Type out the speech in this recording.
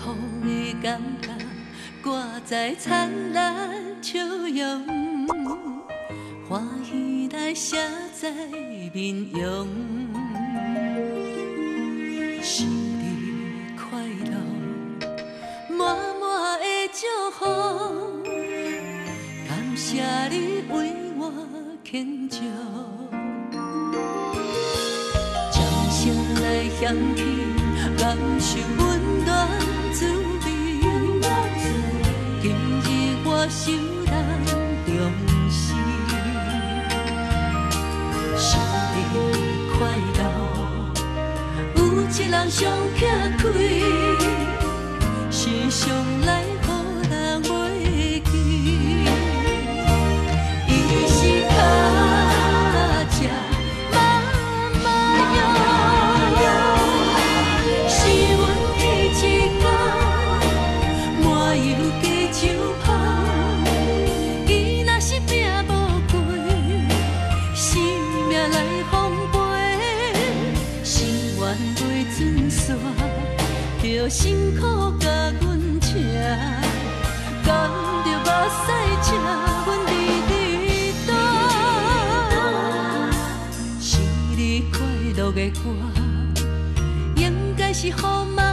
雨的感觉，挂在灿烂笑容，欢喜来写在面容。生日快乐，满满的祝福，感谢你为我庆祝。掌声来响起，感受温暖滋味。今日我受人重视，生日快乐，有一人上客开，时常来予人袂记。伊是脚车慢慢摇，是阮起一天满油加酒香。伊若是拼无过，生命来奉陪，心愿袂准线，着辛苦甲阮请，甘着目屎请阮日日等。生日快乐的歌，应该是予妈